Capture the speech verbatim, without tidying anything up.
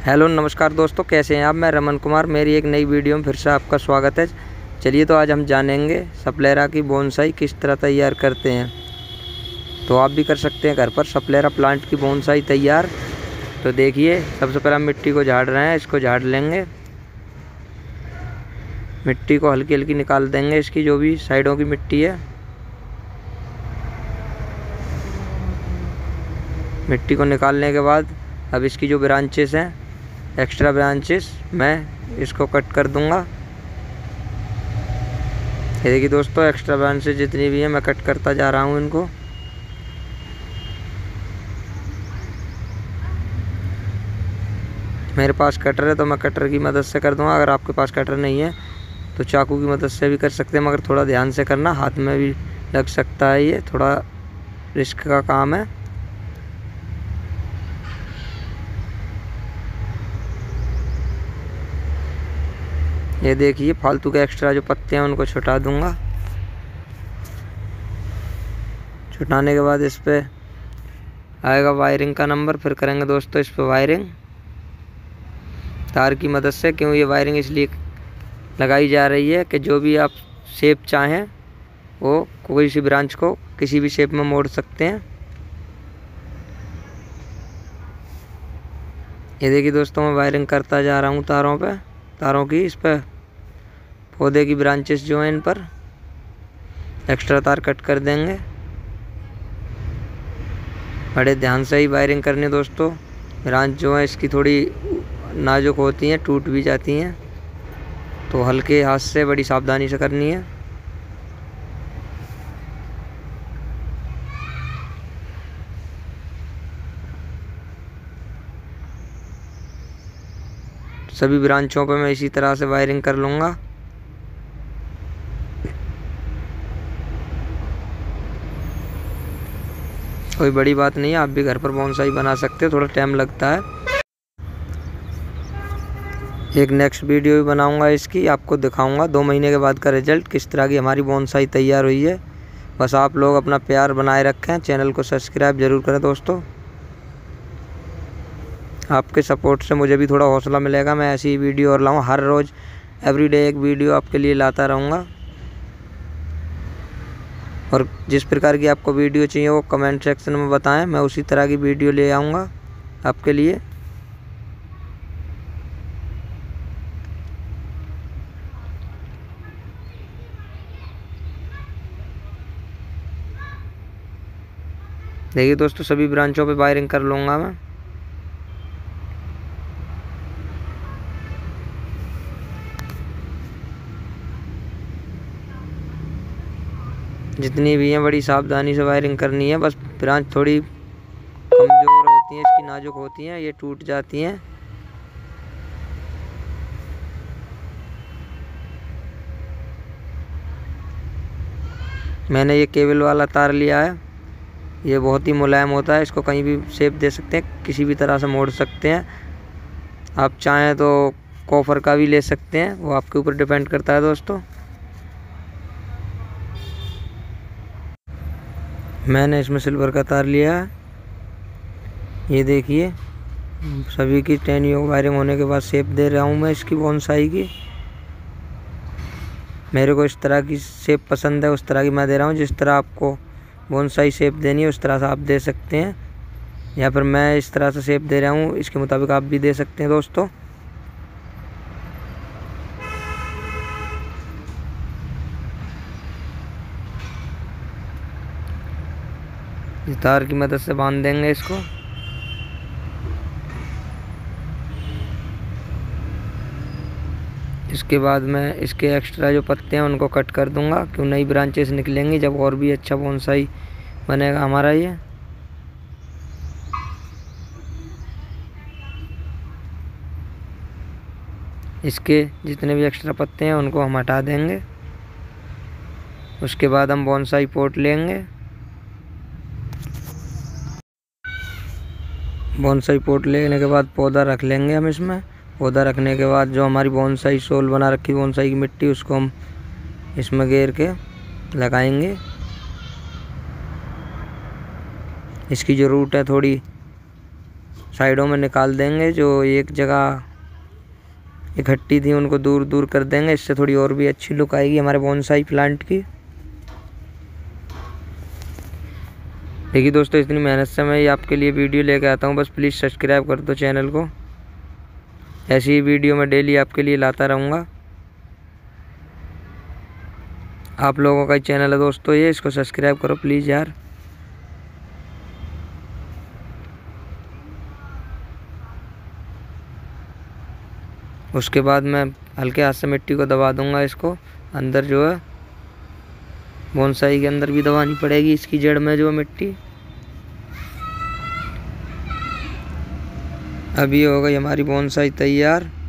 Hello नमस्कार दोस्तों, कैसे हैं आप। मैं रमन कुमार, मेरी एक नई वीडियो में फिर से आपका स्वागत है। चलिए तो आज हम जानेंगे सप्लेरा की बोनसाई किस तरह तैयार करते हैं। तो आप भी कर सकते हैं घर पर सप्लेरा प्लांट की बोनसाई तैयार। तो देखिए, सबसे पहले हम मिट्टी को झाड़ रहे हैं। इसको झाड़ लेंगे, मिट्टी को हल्की हल्की निकाल देंगे, इसकी जो भी साइडों की मिट्टी है। मिट्टी को निकालने के बाद अब इसकी जो ब्रांचेस हैं, एक्स्ट्रा ब्रांचेस, मैं इसको कट कर दूंगा। ये देखिए दोस्तों, एक्स्ट्रा ब्रांचेस जितनी भी हैं मैं कट करता जा रहा हूँ इनको। मेरे पास कटर है तो मैं कटर की मदद से कर दूंगा। अगर आपके पास कटर नहीं है तो चाकू की मदद से भी कर सकते हैं, मगर थोड़ा ध्यान से करना, हाथ में भी लग सकता है, ये थोड़ा रिस्क का काम है। ये देखिए, फालतू के एक्स्ट्रा जो पत्ते हैं उनको छुटा दूंगा। छुटाने के बाद इस पे आएगा वायरिंग का नंबर, फिर करेंगे दोस्तों इस पे वायरिंग तार की मदद से। क्यों ये वायरिंग इसलिए लगाई जा रही है कि जो भी आप शेप चाहें वो कोई सी ब्रांच को किसी भी शेप में मोड़ सकते हैं। ये देखिए दोस्तों, मैं वायरिंग करता जा रहा हूँ तारों पे तारों की। इस पे पौधे की ब्रांचेस जो हैं इन पर एक्स्ट्रा तार कट कर देंगे। बड़े ध्यान से ही वायरिंग करनी दोस्तों। ब्रांच जो है इसकी थोड़ी नाजुक होती हैं, टूट भी जाती हैं, तो हल्के हाथ से बड़ी सावधानी से करनी है। सभी ब्रांचों पे मैं इसी तरह से वायरिंग कर लूँगा। कोई बड़ी बात नहीं है, आप भी घर पर बोनसाई बना सकते हो, थोड़ा टाइम लगता है। एक नेक्स्ट वीडियो भी बनाऊंगा इसकी, आपको दिखाऊंगा दो महीने के बाद का रिजल्ट, किस तरह की हमारी बोनसाई तैयार हुई है। बस आप लोग अपना प्यार बनाए रखें, चैनल को सब्सक्राइब ज़रूर करें दोस्तों। आपके सपोर्ट से मुझे भी थोड़ा हौसला मिलेगा, मैं ऐसी वीडियो और लाऊँ। हर रोज़ एवरीडे एक वीडियो आपके लिए लाता रहूँगा। और जिस प्रकार की आपको वीडियो चाहिए वो कमेंट सेक्शन में बताएं, मैं उसी तरह की वीडियो ले आऊँगा आपके लिए। देखिए दोस्तों, सभी ब्रांचों पे वायरिंग कर लूँगा मैं। जितनी भी हैं बड़ी सावधानी से वायरिंग करनी है। बस ब्रांच थोड़ी कमज़ोर होती हैं, इसकी नाजुक होती हैं, ये टूट जाती हैं। मैंने ये केबल वाला तार लिया है, ये बहुत ही मुलायम होता है, इसको कहीं भी शेप दे सकते हैं, किसी भी तरह से मोड़ सकते हैं। आप चाहें तो कॉपर का भी ले सकते हैं, वो आपके ऊपर डिपेंड करता है दोस्तों। मैंने इसमें सिल्वर का तार लिया है। ये देखिए, सभी की टेनियो वायरिंग होने के बाद शेप दे रहा हूँ मैं इसकी बोनसाई की। मेरे को इस तरह की शेप पसंद है, उस तरह की मैं दे रहा हूँ। जिस तरह आपको बोनसाई शेप देनी है उस तरह से आप दे सकते हैं, या फिर मैं इस तरह से शेप दे रहा हूँ इसके मुताबिक आप भी दे सकते हैं दोस्तों। इस तार की मदद से बांध देंगे इसको। इसके बाद मैं इसके एक्स्ट्रा जो पत्ते हैं उनको कट कर दूंगा, क्यों नई ब्रांचेस निकलेंगी जब, और भी अच्छा बोनसाई बनेगा हमारा ये। इसके जितने भी एक्स्ट्रा पत्ते हैं उनको हम हटा देंगे। उसके बाद हम बोनसाई पॉट लेंगे। बोनसाई पॉट लेने के बाद पौधा रख लेंगे हम इसमें। पौधा रखने के बाद जो हमारी बोनसाई सोल बना रखी बोनसाई की मिट्टी, उसको हम इसमें घेर के लगाएंगे। इसकी जो रूट है थोड़ी साइडों में निकाल देंगे, जो एक जगह इकट्ठी थी उनको दूर दूर कर देंगे। इससे थोड़ी और भी अच्छी लुक आएगी हमारे बोनसाई प्लांट की। देखिए दोस्तों, इतनी मेहनत से मैं ये आपके लिए वीडियो लेके आता हूँ, बस प्लीज़ सब्सक्राइब कर दो चैनल को। ऐसी ही वीडियो मैं डेली आपके लिए लाता रहूँगा। आप लोगों का ही चैनल है दोस्तों ये, इसको सब्सक्राइब करो प्लीज़ यार। उसके बाद मैं हल्के हाथ से मिट्टी को दबा दूंगा। इसको अंदर जो है बोनसाई के अंदर भी दबानी पड़ेगी, इसकी जड़ में जो मिट्टी। अभी हो गई हमारी बोनसाई तैयार।